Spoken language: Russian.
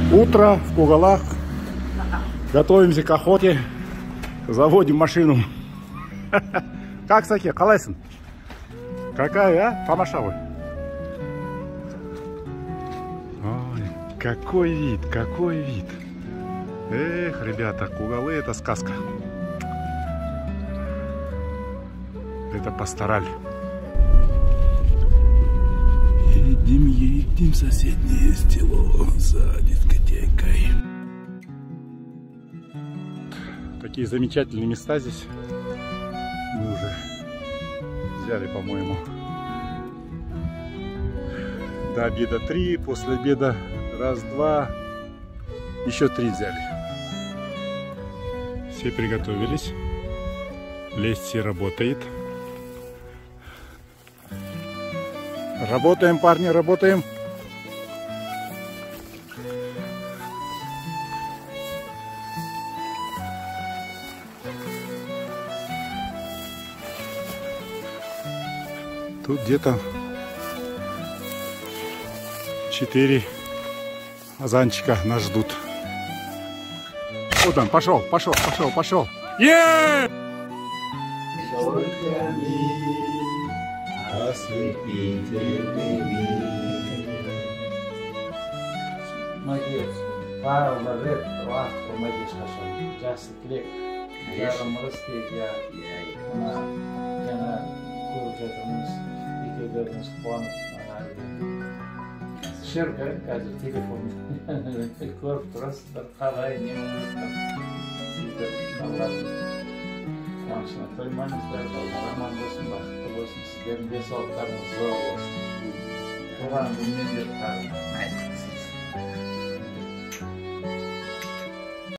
Утро в Кугалах. Готовимся к охоте. Заводим машину. Как, Саке, қалайсың? Какая, а? Тамашавый. Ой, какой вид, какой вид. Эх, ребята, Кугалы — это сказка. Это пастораль. Едем в соседнее село за дискотекой. Такие замечательные места здесь. Мы уже взяли, по-моему, до обеда 3, после обеда раз, два, еще 3 взяли. Все приготовились. Лестница работает. Работаем, парни, работаем. Тут где-то 4 азанчика нас ждут. Вот он, пошел, пошел, пошел, пошел. Еее! Молодец. Павел Ларет, Руах, помогишь нашим. Just click. Я вам растет, она куржетimiz, ikimiz quvonib Sherka, hozir telefon ko'rib turasiz, bir qalay, nima quvonchni to'ymaymizlar, omon bo'lsin, baxtli bo'lsin, sizlarning besoqlarimiz zo'r bo'lsin. Tug'an men deb